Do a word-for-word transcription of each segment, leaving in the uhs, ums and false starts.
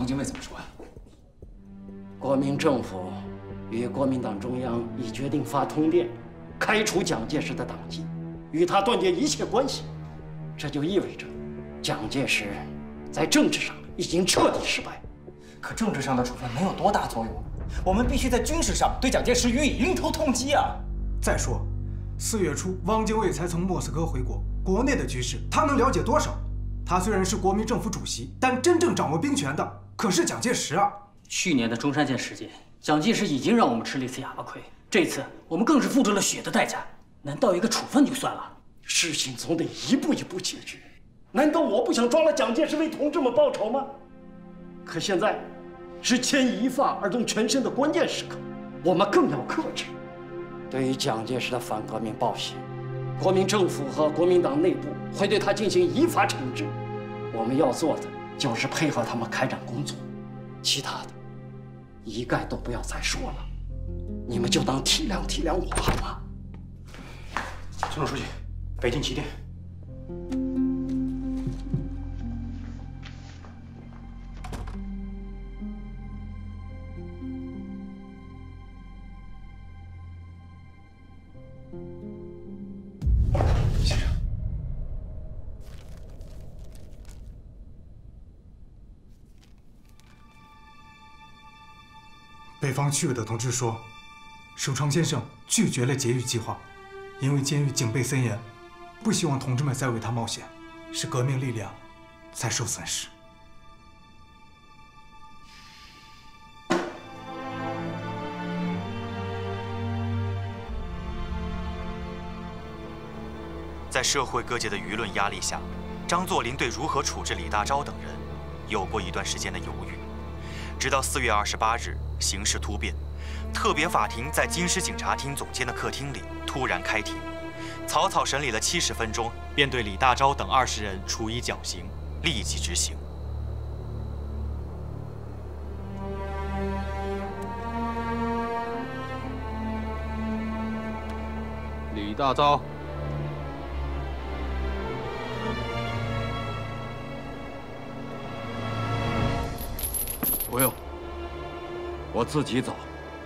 汪精卫怎么说呀？ 国民政府与国民党中央已决定发通电，开除蒋介石的党籍，与他断绝一切关系。这就意味着，蒋介石在政治上已经彻底失败。 可政治上的处分没有多大作用，我们必须在军事上对蒋介石予以迎头痛击啊！ 再说，四月初汪精卫才从莫斯科回国，国内的局势他能了解多少？他虽然是国民政府主席，但真正掌握兵权的可是蒋介石啊！ 去年的中山舰事件，蒋介石已经让我们吃了一次哑巴亏，这次我们更是付出了血的代价。难道一个处分就算了？ 事情总得一步一步解决。难道我不想抓了蒋介石为同志们报仇吗？可现在是牵一发而动全身的关键时刻，我们更要克制。对于蒋介石的反革命暴行，国民政府和国民党内部会对他进行依法惩治。我们要做的就是配合他们开展工作，其他的一概都不要再说了。你们就当体谅体谅我好吗？ 村长书记，北京急电。先生， 北方区委的同志说，首长先生拒绝了劫狱计划。因为监狱警备森严，不希望同志们再为他冒险，使革命力量再受损失。 在社会各界的舆论压力下，张作霖对如何处置李大钊等人，有过一段时间的犹豫。直到四月二十八日，形势突变。 特别法庭在京师警察厅总监的客厅里突然开庭，草草审理了七十分钟，便对李大钊等二十人处以绞刑，立即执行。 李大钊， 不用，我自己走。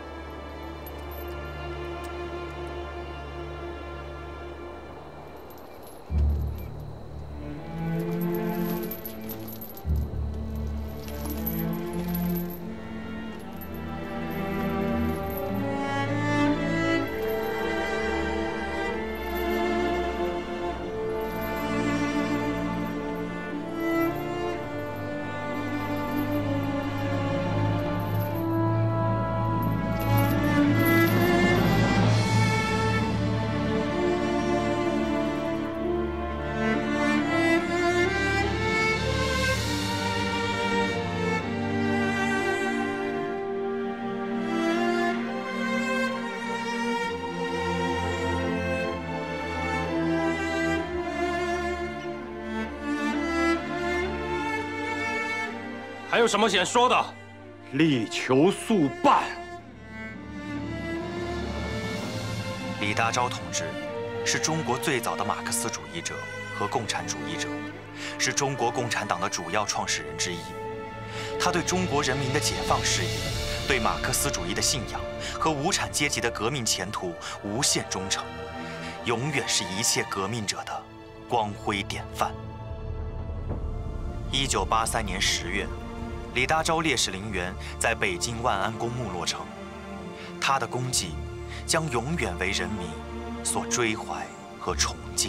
还有什么想说的？ 力求速办。 李大钊同志是中国最早的马克思主义者和共产主义者，是中国共产党的主要创始人之一。他对中国人民的解放事业、对马克思主义的信仰和无产阶级的革命前途无限忠诚，永远是一切革命者的光辉典范。一九八三年十月。 李大钊烈士陵园在北京万安公墓落成，他的功绩将永远为人民所追怀和崇敬。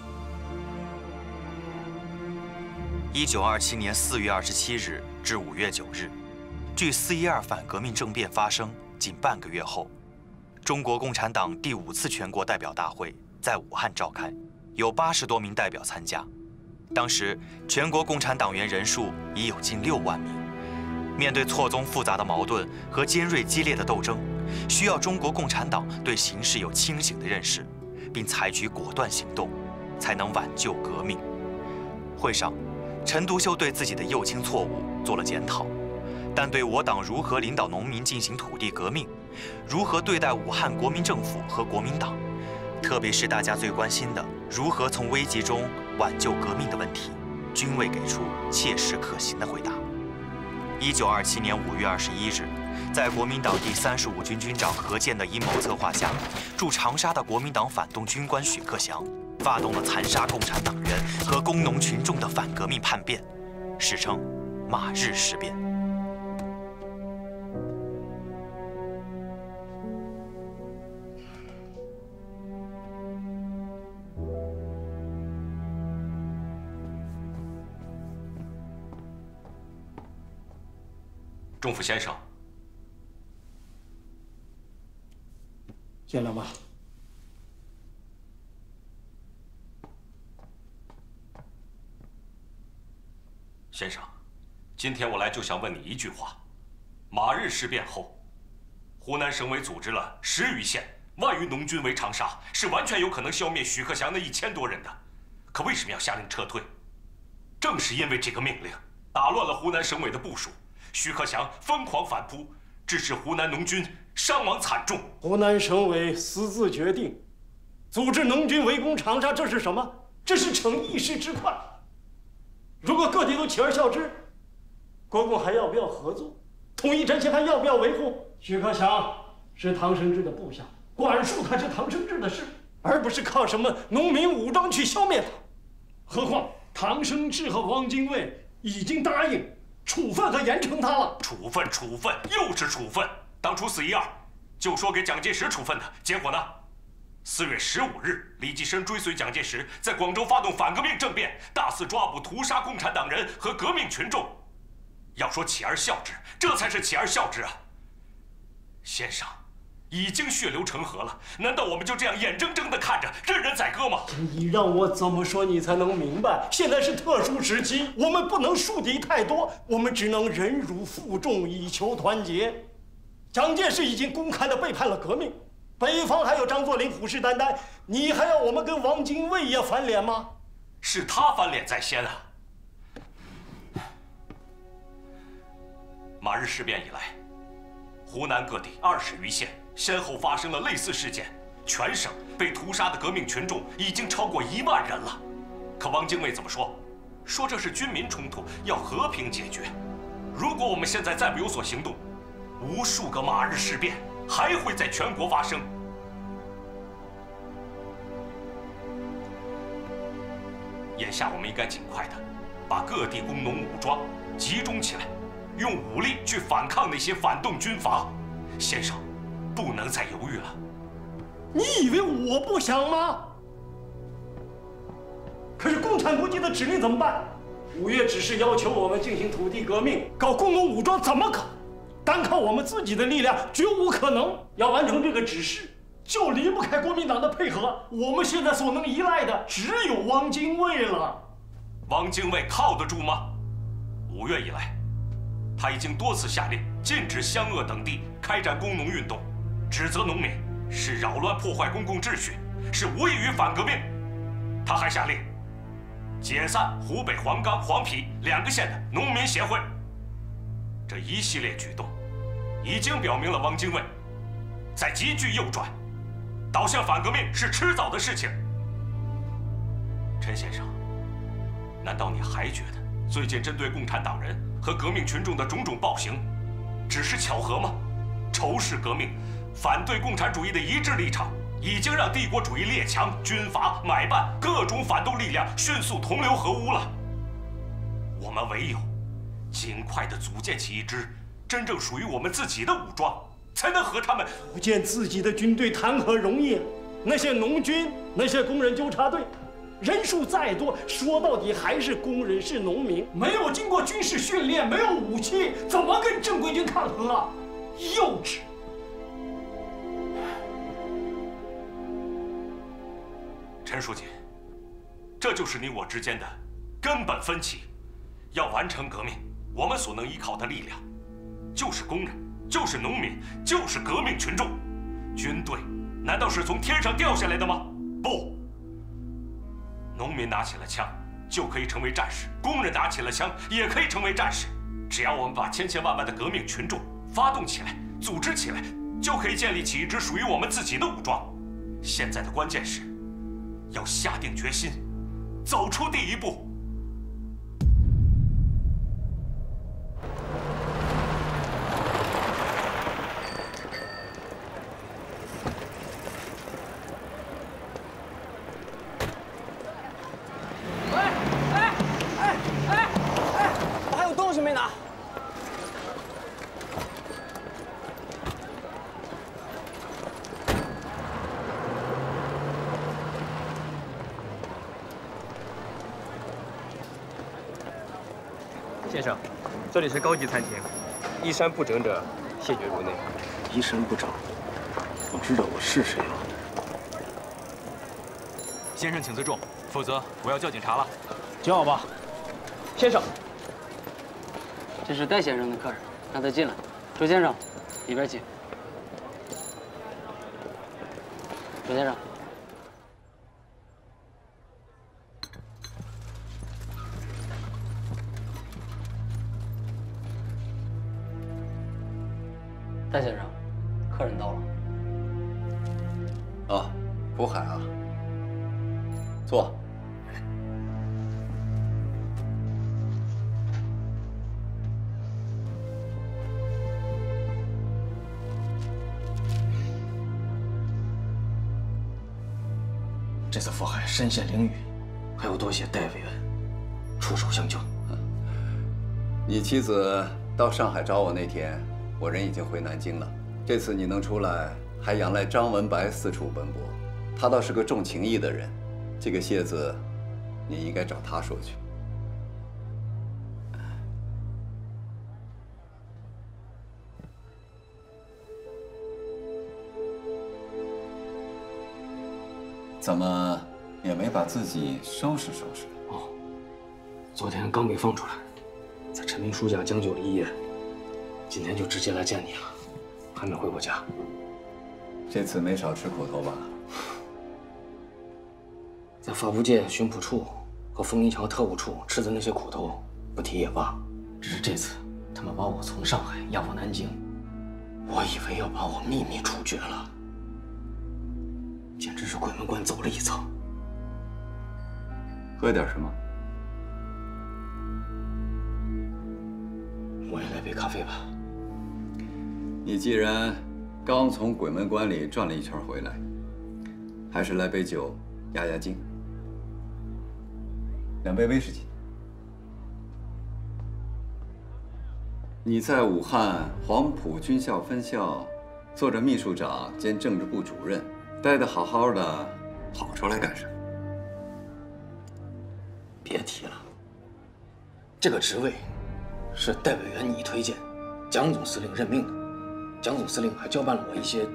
一九二七年四月二十七日至五月九日，距四一二反革命政变发生仅半个月后，中国共产党第五次全国代表大会在武汉召开，有八十多名代表参加。当时全国共产党员人数已有近六万名。 面对错综复杂的矛盾和尖锐激烈的斗争，需要中国共产党对形势有清醒的认识，并采取果断行动，才能挽救革命。会上，陈独秀对自己的右倾错误做了检讨，但对我党如何领导农民进行土地革命，如何对待武汉国民政府和国民党，特别是大家最关心的如何从危急中挽救革命的问题，均未给出切实可行的回答。 一九二七年五月二十一日，在国民党第三十五军军长何键的阴谋策划下，驻长沙的国民党反动军官许克祥发动了残杀共产党人和工农群众的反革命叛变，史称“马日事变”。 仲甫先生， 见了吗？ 先生，今天我来就想问你一句话：马日事变后，湖南省委组织了十余县万余农军围长沙，是完全有可能消灭许克祥那一千多人的，可为什么要下令撤退？正是因为这个命令打乱了湖南省委的部署。 许克祥疯狂反扑，致使湖南农军伤亡惨重。 湖南省委私自决定，组织农军围攻长沙，这是什么？这是逞一时之快。如果各地都起而效之，国共还要不要合作？统一战线还要不要维护？许克祥是唐生智的部下，管束他是唐生智的事，而不是靠什么农民武装去消灭他。何况唐生智和汪精卫已经答应。 处分和严惩他了。 处分，处分，又是处分。当初四一二就说给蒋介石处分的，结果呢？四月十五日，李济深追随蒋介石在广州发动反革命政变，大肆抓捕、屠杀共产党人和革命群众。要说起而效之，这才是起而效之啊！先生，已经血流成河了，难道我们就这样眼睁睁地看着，任人宰割吗？ 你让我怎么说你才能明白？现在是特殊时期，我们不能树敌太多，我们只能忍辱负重，以求团结。蒋介石已经公开地背叛了革命，北方还有张作霖虎视眈眈，你还要我们跟汪精卫也翻脸吗？ 是他翻脸在先啊！马日事变以来，湖南各地二十余县。 先后发生了类似事件，全省被屠杀的革命群众已经超过一万人了。可汪精卫怎么说？说这是军民冲突，要和平解决。如果我们现在再不有所行动，无数个马日事变还会在全国发生。眼下我们应该尽快的把各地工农武装集中起来，用武力去反抗那些反动军阀。先生。 不能再犹豫了。 你以为我不想吗？可是共产国际的指令怎么办？五月指示要求我们进行土地革命，搞工农武装，怎么可？单靠我们自己的力量绝无可能。要完成这个指示，就离不开国民党的配合。我们现在所能依赖的只有汪精卫了。 汪精卫靠得住吗？五月以来，他已经多次下令禁止湘鄂等地开展工农运动。 指责农民是扰乱破坏公共秩序，是无异于反革命。他还下令解散湖北黄冈、黄陂两个县的农民协会。这一系列举动，已经表明了汪精卫在急剧右转，导向反革命是迟早的事情。陈先生，难道你还觉得最近针对共产党人和革命群众的种种暴行，只是巧合吗？仇视革命。 反对共产主义的一致立场，已经让帝国主义列强、军阀、买办各种反动力量迅速同流合污了。我们唯有尽快地组建起一支真正属于我们自己的武装，才能和他们组建自己的军队，谈何容易？那些农军，那些工人纠察队，人数再多，说到底还是工人，是农民，没有经过军事训练，没有武器，怎么跟正规军抗衡啊？幼稚！ 陈书记，这就是你我之间的根本分歧。要完成革命，我们所能依靠的力量，就是工人，就是农民，就是革命群众。军队难道是从天上掉下来的吗？不。农民拿起了枪，就可以成为战士；工人拿起了枪，也可以成为战士。只要我们把千千万万的革命群众发动起来，组织起来，就可以建立起一支属于我们自己的武装。现在的关键是。 要下定决心，走出第一步。 先生，这里是高级餐厅，衣衫不整者谢绝入内。 衣衫不整，我知道我是谁了。 先生请自重，否则我要叫警察了。 叫吧， 先生。 这是戴先生的客人，让他进来。周先生，里边请。周先生。 戴先生，客人到了。 啊，福海啊，坐。 这次福海身陷囹圄，还要多谢戴委员出手相救。 你妻子到上海找我那天。 我人已经回南京了，这次你能出来，还仰赖张文白四处奔波。他倒是个重情义的人，这个谢字，你应该找他说去。怎么也没把自己收拾收拾？ 哦，昨天刚被放出来，在陈明书家将就了一夜。 今天就直接来见你了，还没回过家。 这次没少吃苦头吧？ 在发布界巡捕处和枫林桥特务处吃的那些苦头，不提也罢。只是这次他们把我从上海押往南京，我以为要把我秘密处决了，简直是鬼门关走了一遭。 喝点什么？ 我也来杯咖啡吧。 你既然刚从鬼门关里转了一圈回来，还是来杯酒压压惊。两杯威士忌。你在武汉黄埔军校分校做着秘书长兼政治部主任，待得好好的，跑出来干什么？ 别提了，这个职位是戴委员你推荐，蒋总司令任命的。 蒋总司令还交办了我一些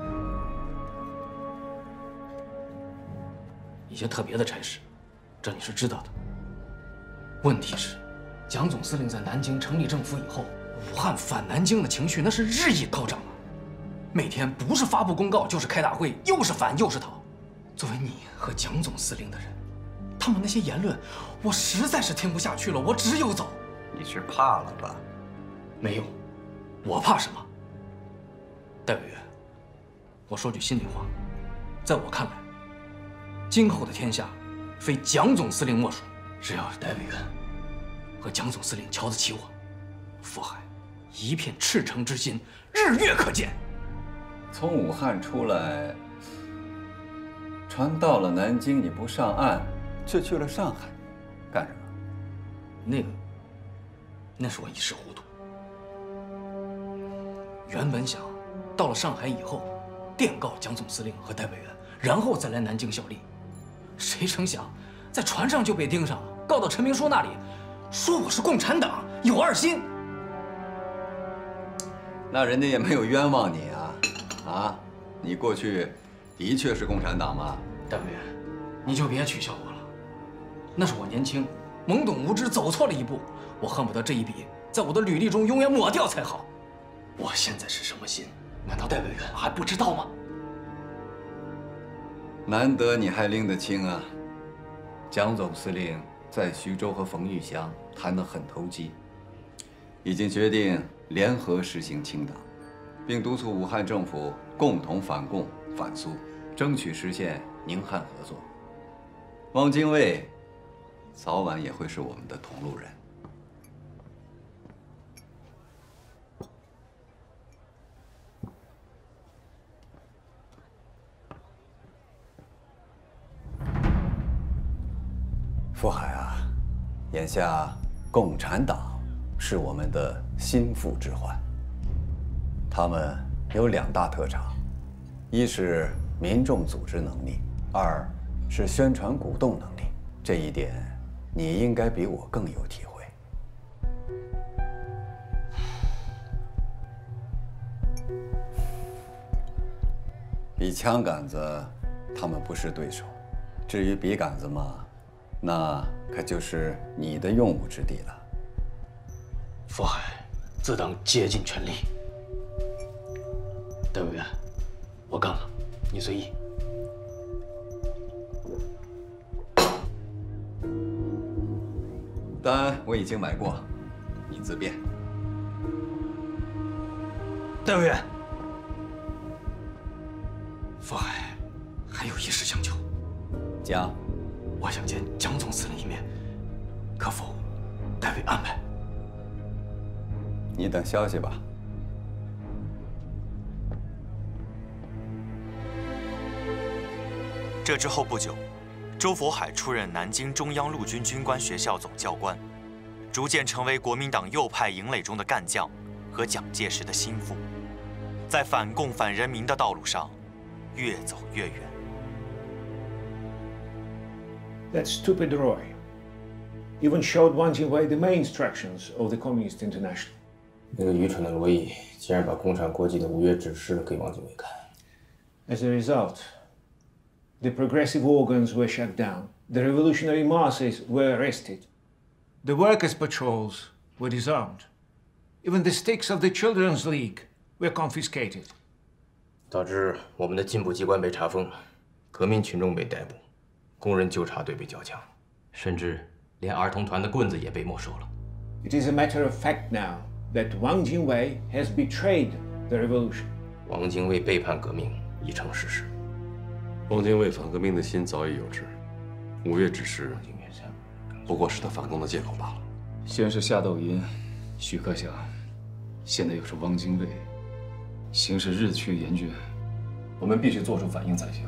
一些特别的差事，这你是知道的。问题是，蒋总司令在南京成立政府以后，武汉反南京的情绪那是日益高涨啊！每天不是发布公告，就是开大会，又是反又是讨。作为你和蒋总司令的人，他们那些言论，我实在是听不下去了，我只有走。 你是怕了吧？ 没有，我怕什么？ 戴委员，我说句心里话，在我看来，今后的天下，非蒋总司令莫属。只要是戴委员和蒋总司令瞧得起我，福海一片赤诚之心，日月可见。 从武汉出来，船到了南京，你不上岸，却去了上海，干什么？ 那个，那是我一时糊涂。原本想。 到了上海以后，电告蒋总司令和戴委员，然后再来南京效力。谁成想，在船上就被盯上，告到陈明书那里，说我是共产党，有二心。 那人家也没有冤枉你啊！啊，你过去的确是共产党吗？ 戴委员，你就别取笑我了。那是我年轻、懵懂无知，走错了一步。我恨不得这一笔在我的履历中永远抹掉才好。我现在是什么心？ 难道戴委员还不知道吗？ 难得你还拎得清啊！蒋总司令在徐州和冯玉祥谈得很投机，已经决定联合实行清党，并督促武汉政府共同反共反苏，争取实现宁汉合作。汪精卫早晚也会是我们的同路人。 福海啊，眼下共产党是我们的心腹之患。他们有两大特长，一是民众组织能力，二是宣传鼓动能力。这一点，你应该比我更有体会。 比枪杆子，他们不是对手。至于笔杆子嘛，那可就是你的用武之地了。 福海，自当竭尽全力。戴委员，我干了，你随意。 单我已经买过，你自便。 戴委员，福海，还有一事相求。 讲， 我想见蒋总司令一面，可否代为安排？ 你等消息吧。 这之后不久，周佛海出任南京中央陆军军官学校总教官，逐渐成为国民党右派营垒中的干将和蒋介石的心腹，在反共反人民的道路上越走越远。 That stupid Roy even showed Wang Jingwei the main instructions of the Communist International. 那个愚蠢的罗毅竟然把共产国际的五月指示给汪精卫看。 As a result, the progressive organs were shut down. The revolutionary masses were arrested. The workers' patrols were disarmed. Even the sticks of the Children's League were confiscated. 导致我们的进步机关被查封，革命群众被逮捕，工人纠察队被缴枪，甚至连儿童团的棍子也被没收了。 It is a matter of fact now that Wang Jingwei has betrayed the revolution. 汪精卫背叛革命已成事实。 汪精卫反革命的心早已有之，五月指示不过是他反攻的借口罢了。 先是夏斗寅、徐克祥，现在又是汪精卫，形势日趋严峻，我们必须做出反应才行。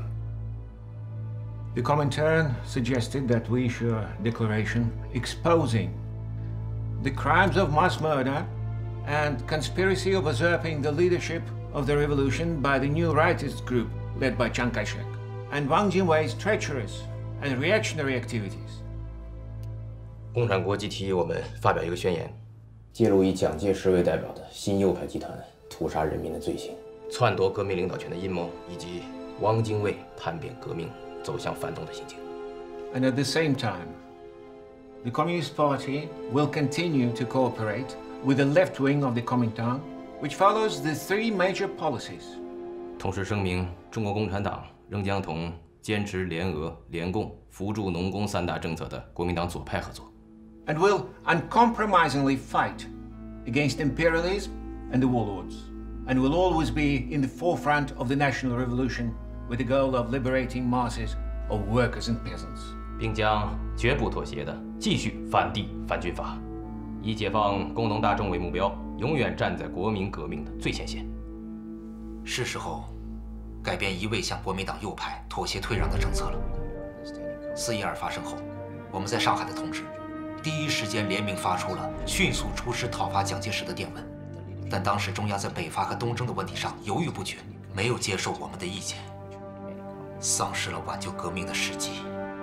The Comintern suggested that we issue a declaration exposing the crimes of mass murder and conspiracy of usurping the leadership of the revolution by the new rightist group led by Chiang Kai-shek, and Wang Jingwei's treacherous and reactionary activities. 共产国际提议我们发表一个宣言，揭露以蒋介石为代表的新右派集团屠杀人民的罪行、篡夺革命领导权的阴谋，以及汪精卫叛变革命、走向反动的行径。 And at the same time, the Communist Party will continue to cooperate with the left wing of the Comintern, which follows the three major policies. 同时声明，中国共产党仍将同坚持联俄、联共、扶助农工三大政策的国民党左派合作。 And will uncompromisingly fight against imperialism and the warlords, and will always be in the forefront of the national revolution with the goal of liberating masses of workers and peasants. 并将绝不妥协地继续反帝反军阀，以解放工农大众为目标，永远站在国民革命的最前线。 是时候改变一味向国民党右派妥协退让的政策了。四一二发生后，我们在上海的同志第一时间联名发出了迅速出师讨伐蒋介石的电文，但当时中央在北伐和东征的问题上犹豫不决，没有接受我们的意见，丧失了挽救革命的时机。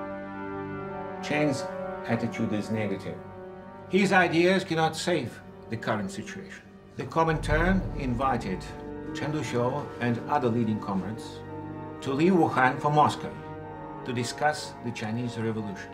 Chiang's attitude is negative. His ideas cannot save the current situation. The Comintern invited Chen Duxiu and other leading comrades to leave Wuhan for Moscow to discuss the Chinese Revolution.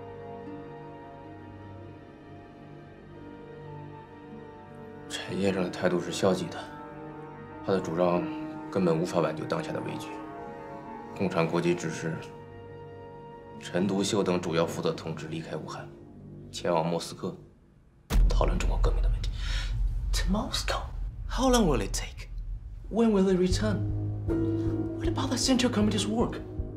陈先生的态度是消极的，他的主张根本无法挽救当下的危局。共产国际指示陈独秀等主要负责同志离开武汉，前往莫斯科讨论中国革命的问题。 To Moscow? How long will it take? When will they return? What about the Central Committee's work?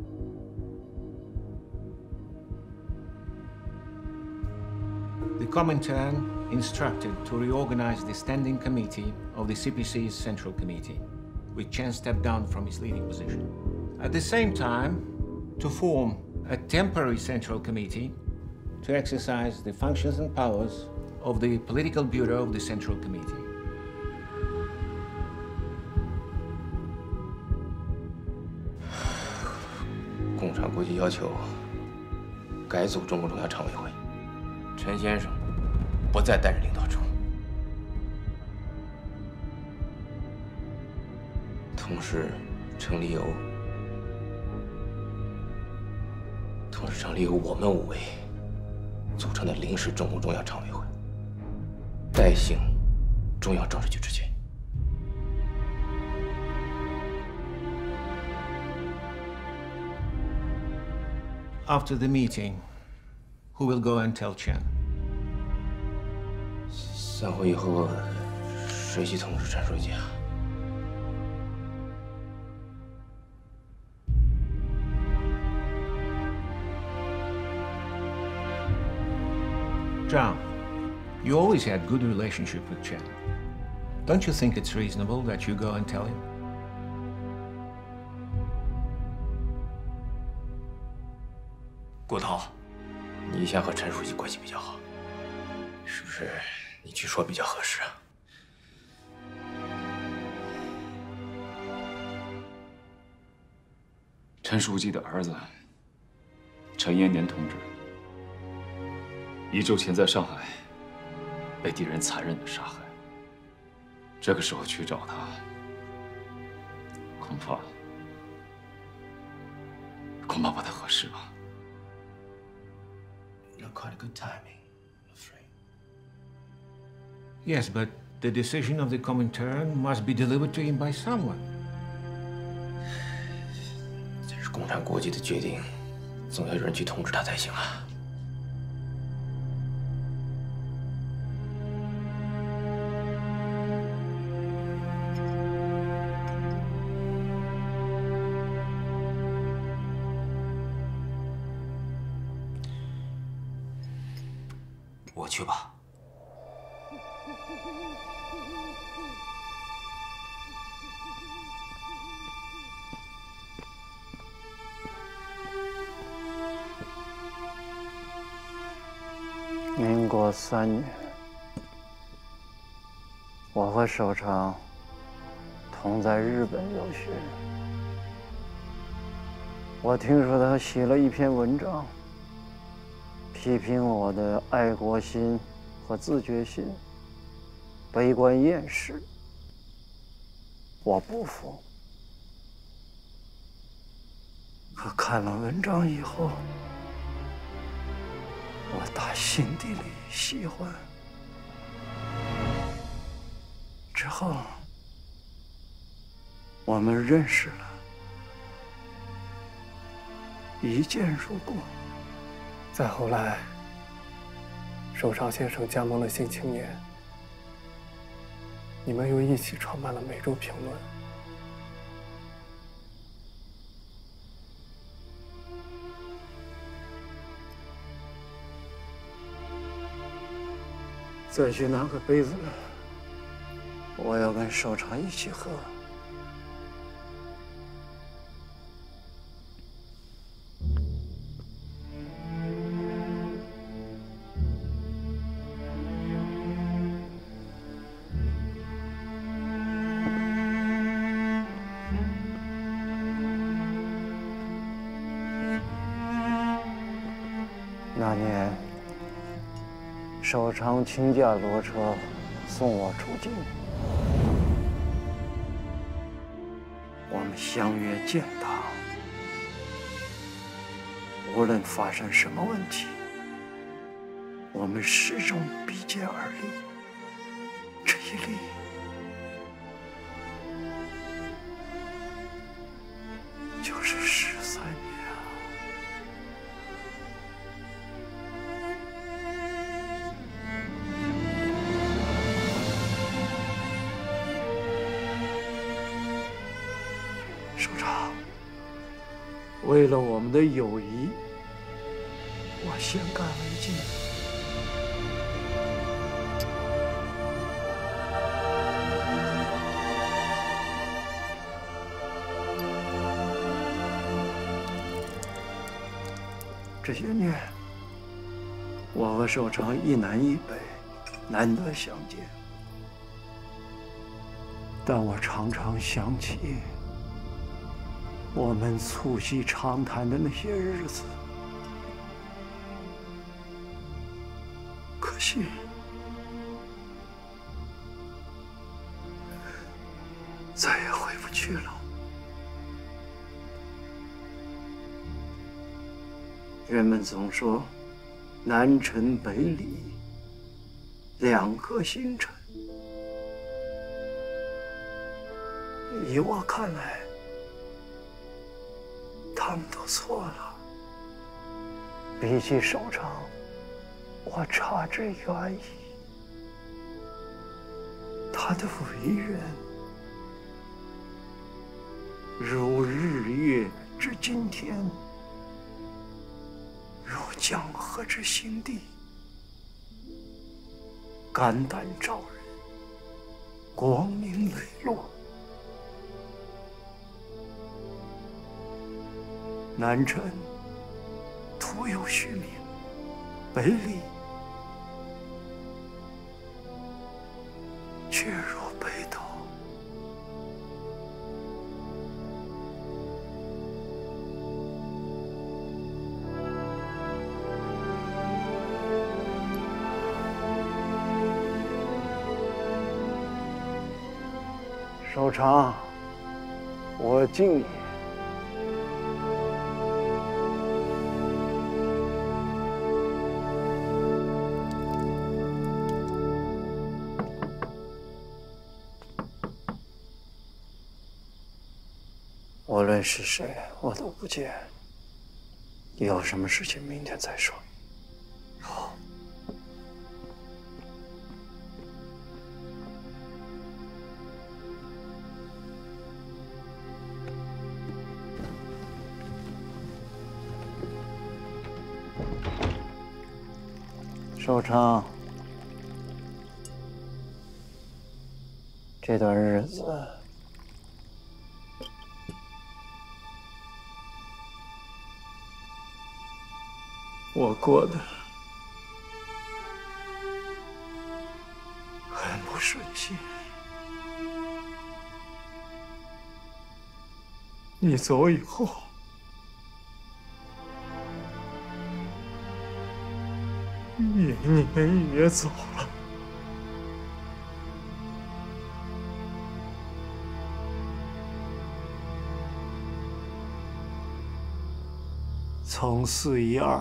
The Comintern instructed to reorganize the standing committee of the C P C's Central Committee, with Chen stepped down from his leading position. At the same time, to form a temporary Central Committee to exercise the functions and powers of the Political Bureau of the Central Committee. 共产国际要求改组中共中央常委会，陈先生不再担任领导处，同时成立由董事长里有我们五位组成的临时中共中央常委会，代行中央政治局职权。 After the meeting, who will go and tell Chen? 散会以后，谁去通知陈书记啊？ Zhang, you always had good relationship with Chen. Don't you think it's reasonable that you go and tell him? 郭涛， 你一向和陈书记关系比较好，是不是你去说比较合适啊？ 陈书记的儿子陈延年同志，一周前在上海被敌人残忍的杀害。这个时候去找他，恐怕恐怕不太合适吧。 Not quite a good timing, I'm afraid. Yes, but the decision of the Comintern must be delivered to him by someone. 这是共产国际的决定，总要有人去通知他才行啊。 我去吧。 民国三年，我和首长同在日本留学。我听说他写了一篇文章。 批评我的爱国心和自觉心，悲观厌世。我不服。可看了文章以后，我打心底里喜欢。之后，我们认识了，一见如故。 再后来，首长先生加盟了《新青年》，你们又一起创办了《每周评论》。 再去拿个杯子来，我要跟首长一起喝。 那年，首长亲驾骡车送我出京，我们相约建党，无论发生什么问题，我们始终比肩而立。这一立，就是十三年。 首长，为了我们的友谊，我先干为敬。这些年，我和首长一南一北，难得相见，但我常常想起。 我们促膝长谈的那些日子，可惜再也回不去了。 人们总说南陈北李两个星辰，以我看来，他们都错了。比起首长，我差之远矣。他的为人，如日月之今天，如江河之行地，肝胆照人，光明磊落。南陈徒有虚名，北李却如北斗。首长，我敬你。无论是谁，我都不见。有什么事情明天再说。好。首长，这段日子我过得很不顺心。你走以后，延年也走了。从四一二。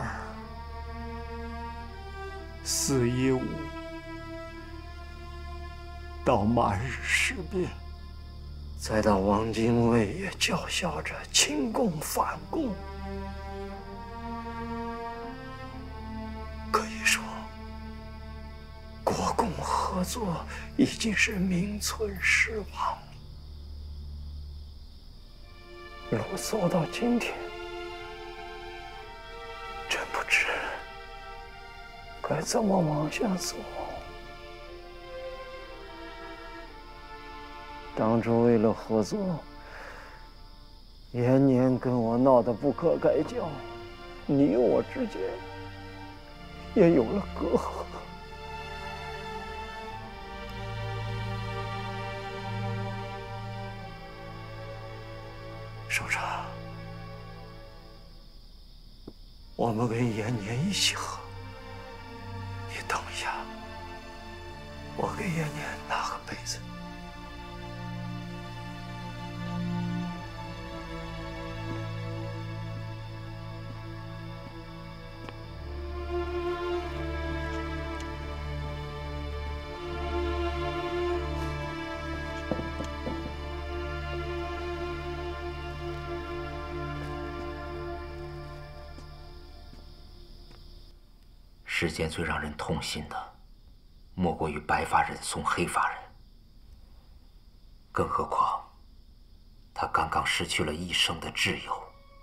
四一五到马日事变，再到汪精卫也叫嚣着亲共反共，可以说国共合作已经是名存实亡。路走到今天，真不知该怎么往下走？当初为了合作，延年跟我闹得不可开交，你我之间也有了隔阂。首长，我们跟延年一起喝。你等一下，我给延年拿个杯子。 世间最让人痛心的，莫过于白发人送黑发人。更何况，他刚刚失去了一生的挚友。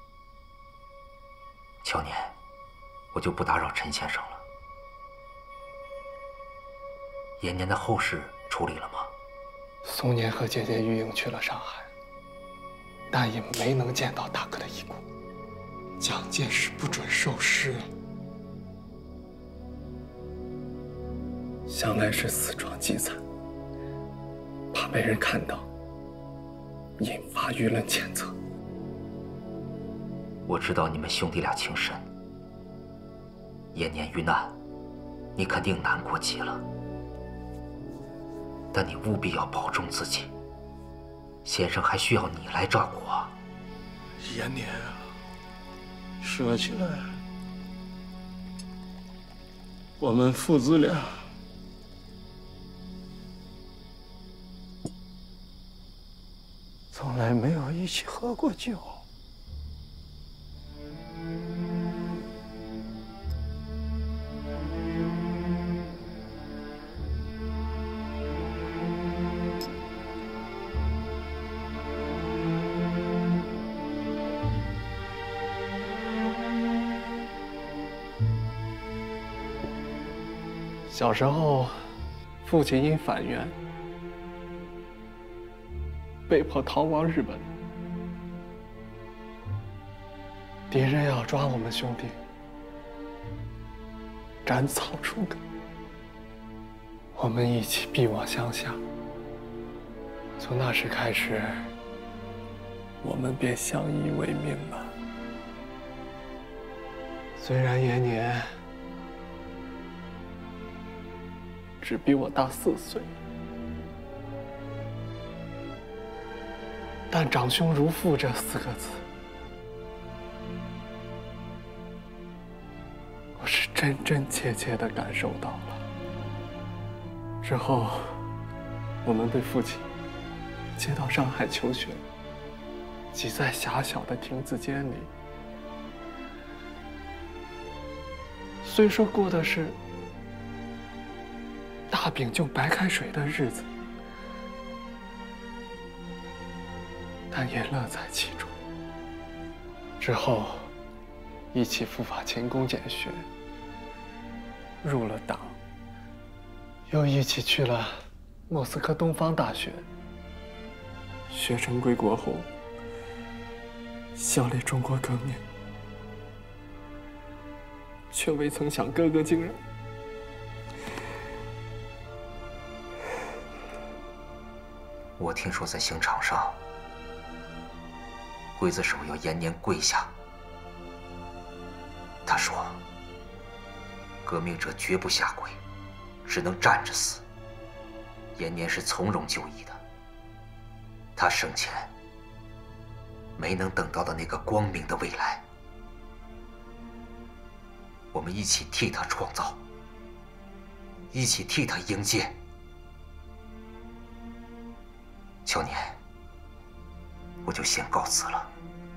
乔年，我就不打扰陈先生了。延年的后事处理了吗？ 松年和姐姐玉英去了上海，但也没能见到大哥的遗骨。蒋介石不准受尸，想来是私闯积惨，怕被人看到，引发舆论谴责。 我知道你们兄弟俩情深，延年遇难，你肯定难过极了。但你务必要保重自己，先生还需要你来照顾啊。 延年啊，说起来我们父子俩从来没有一起喝过酒。 小时候，父亲因反袁，被迫逃亡日本。敌人要抓我们兄弟，斩草除根。我们一起避往乡下。从那时开始，我们便相依为命了。虽然延年只比我大四岁，但长兄如父这四个字，我是真真切切地感受到了。之后，我们被父亲接到上海求学，挤在狭小的亭子间里，虽说过的是大饼就白开水的日子，但也乐在其中。之后，一起赴法勤工俭学，入了党，又一起去了莫斯科东方大学。学成归国后，效力中国革命，却未曾想哥哥竟然我听说在刑场上，刽子手要延年跪下。他说：“革命者绝不下跪，只能站着死。”延年是从容就义的。他生前没能等到的那个光明的未来，我们一起替他创造，一起替他迎接。秋年，我就先告辞了。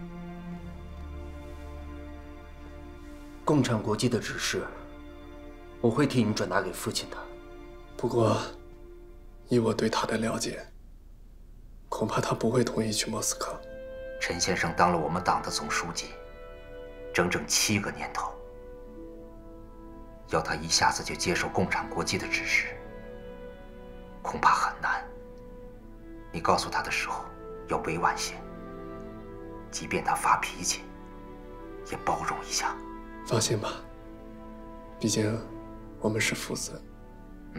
共产国际的指示，我会替你转达给父亲的。 不过，以我对他的了解，恐怕他不会同意去莫斯科。 陈先生当了我们党的总书记，整整七个年头，要他一下子就接受共产国际的指示，恐怕很难。你告诉他的时候要委婉些，即便他发脾气，也包容一下。 放心吧，毕竟我们是父子。 嗯。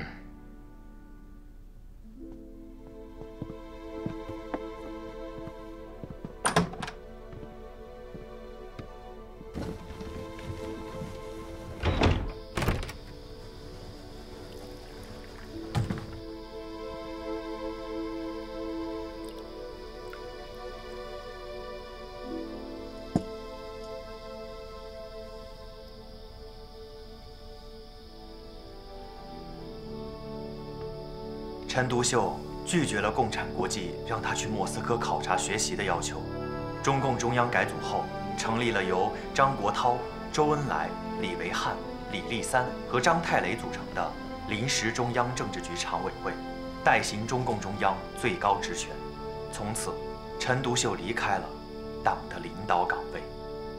陈独秀拒绝了共产国际让他去莫斯科考察学习的要求。中共中央改组后，成立了由张国焘、周恩来、李维汉、李立三和张太雷组成的临时中央政治局常委会，代行中共中央最高职权。从此，陈独秀离开了党的领导岗位。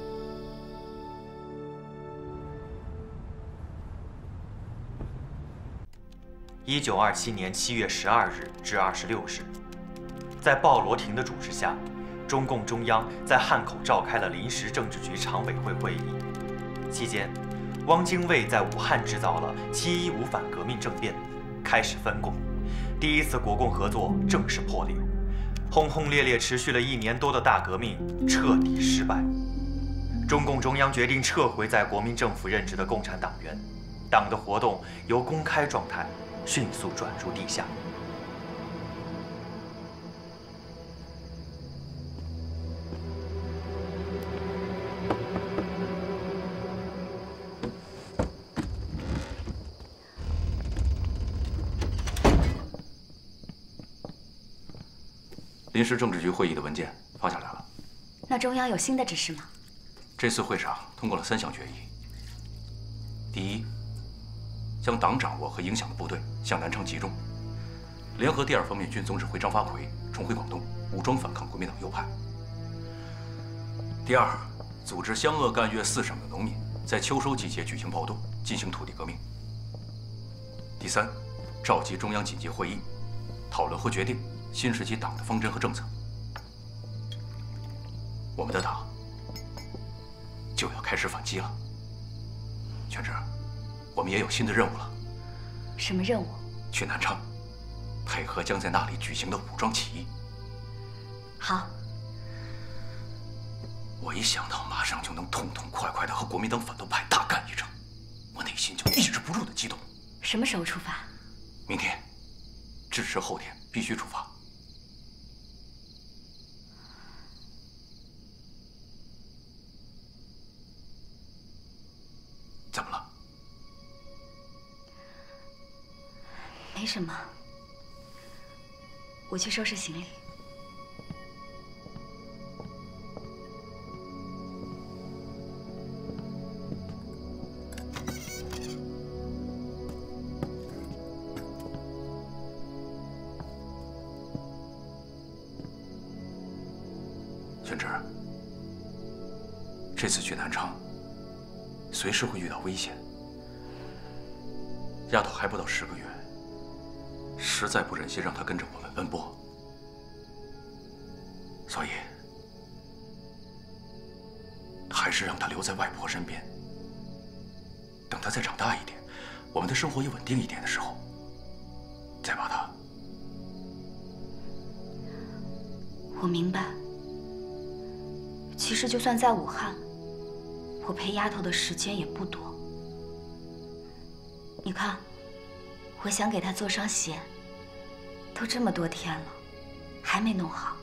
一九二七年七月十二日至二十六日，在鲍罗廷的主持下，中共中央在汉口召开了临时政治局常委会会议。期间，汪精卫在武汉制造了七一五反革命政变，开始分共，第一次国共合作正式破裂。轰轰烈烈持续了一年多的大革命彻底失败。中共中央决定撤回在国民政府任职的共产党员，党的活动由公开状态迅速转入地下。 临时政治局会议的文件发下来了。 那中央有新的指示吗？ 这次会上通过了三项决议。第一，将党掌握和影响的部队向南昌集中，联合第二方面军总指挥张发奎重回广东，武装反抗国民党右派。第二，组织湘鄂赣粤四省的农民在秋收季节举行暴动，进行土地革命。第三，召集中央紧急会议，讨论和决定新时期党的方针和政策。我们的党就要开始反击了。全志，我们也有新的任务了。 什么任务？ 去南昌，配合将在那里举行的武装起义。 好。 我一想到马上就能痛痛快快地和国民党反动派大干一场，我内心就抑制不住的激动。 什么时候出发？ 明天，至迟后天必须出发。怎么了？ 没什么，我去收拾行李。 宣之，这次去南昌，随时会遇到危险。丫头还不到十个月，实在不忍心让她跟着我们奔波，所以还是让她留在外婆身边。等她再长大一点，我们的生活也稳定一点的时候，再把她…… 我明白。其实就算在武汉，我陪丫头的时间也不多。你看，我想给她做双鞋，都这么多天了，还没弄好。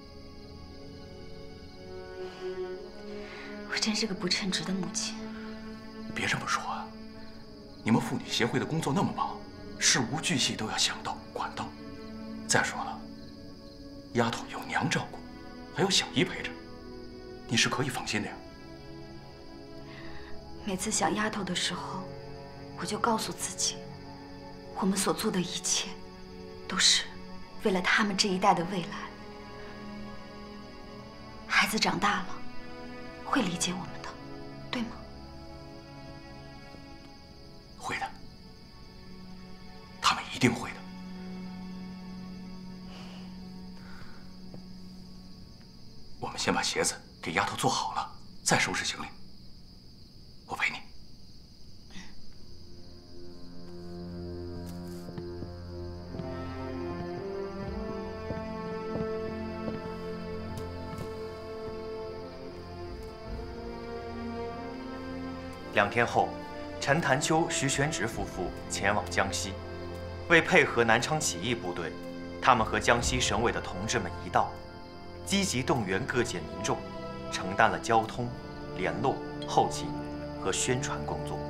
我真是个不称职的母亲。 别这么说啊！你们妇女协会的工作那么忙，事无巨细都要想到管到。再说了，丫头有娘照顾，还有小姨陪着。你是可以放心的呀。 每次想丫头的时候，我就告诉自己，我们所做的一切，都是为了他们这一代的未来。孩子长大了，会理解我们的，对吗？ 会的，他们一定会的。我们先把鞋子给丫头做好了，再收拾行李。我陪你。 两天后，陈潭秋、徐玄直夫妇前往江西，为配合南昌起义部队，他们和江西省委的同志们一道，积极动员各界民众，承担了交通、联络、后勤和宣传工作。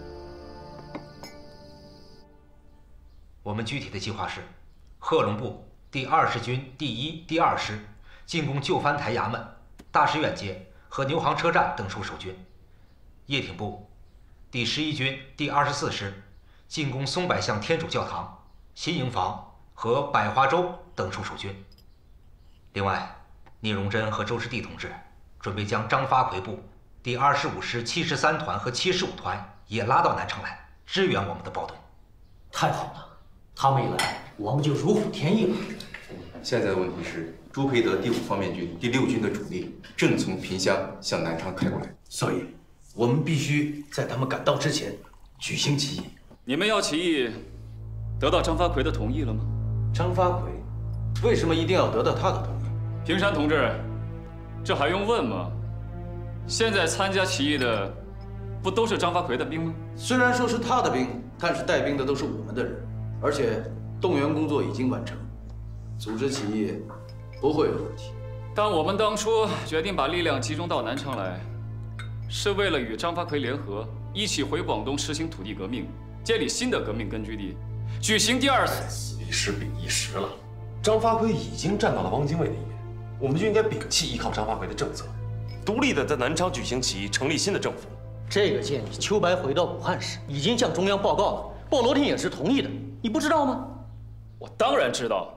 我们具体的计划是：贺龙部第二十军第一、第二师进攻旧藩台衙门、大石远街和牛行车站等处守军；叶挺部第十一军第二十四师进攻松柏巷天主教堂、新营房和百花洲等处守军。另外，聂荣臻和周士第同志准备将张发奎部第二十五师七十三团和七十五团也拉到南昌来，支援我们的暴动。 太好了，他们一来，我们就如虎添翼了。 现在的问题是，朱培德第五方面军第六军的主力正从萍乡向南昌开过来， 所以我们必须在他们赶到之前举行起义。 你们要起义，得到张发奎的同意了吗？ 张发奎为什么一定要得到他的同意？ 平山同志，这还用问吗？现在参加起义的，不都是张发奎的兵吗？ 虽然说是他的兵，但是带兵的都是我们的人，而且动员工作已经完成，组织起义不会有问题。 但我们当初决定把力量集中到南昌来，是为了与张发奎联合，一起回广东实行土地革命，建立新的革命根据地，举行第二次。 一时比一时了。 张发奎已经站到了汪精卫的一边，我们就应该摒弃依靠张发奎的政策，独立的在南昌举行起义，成立新的政府。 这个建议，秋白回到武汉时已经向中央报告了，鲍罗廷也是同意的，你不知道吗？ 我当然知道，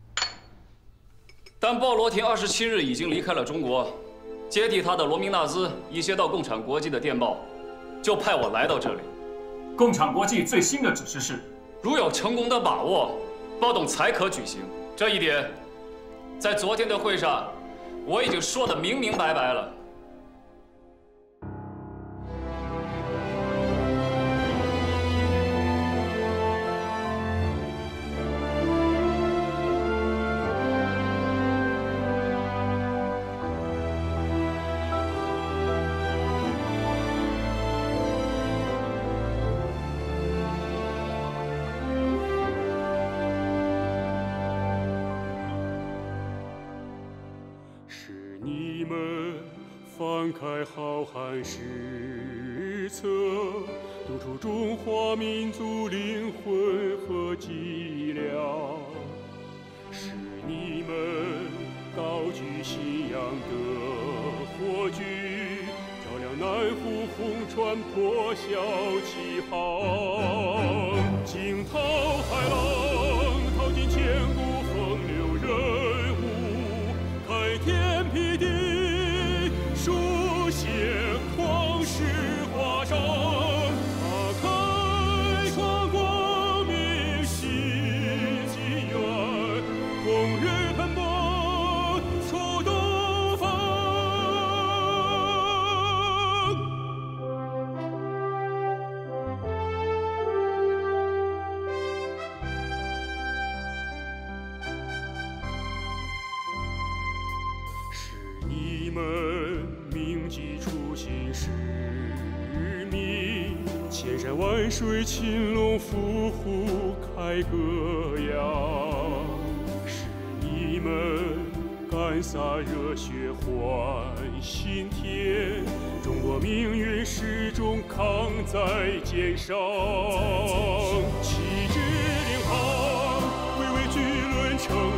但鲍罗廷二十七日已经离开了中国，接替他的罗明纳兹已接到共产国际的电报，就派我来到这里。共产国际最新的指示是，如有成功的把握，暴动才可举行。这一点，在昨天的会上我已经说得明明白白了。 翻开浩瀚史册，读出中华民族灵魂和脊梁。是你们高举信仰的火炬，照亮南湖红船，破晓起航。惊涛骇浪，淘尽千古风流人物，开天辟地。书写旷世华章，打开创光明新纪元，红日喷薄出东方。是你们铭记初心使命，千山万水青龙伏虎开歌谣。是你们敢洒热血换新天，中国命运始终扛在肩上。旗帜领航，巍巍巨轮成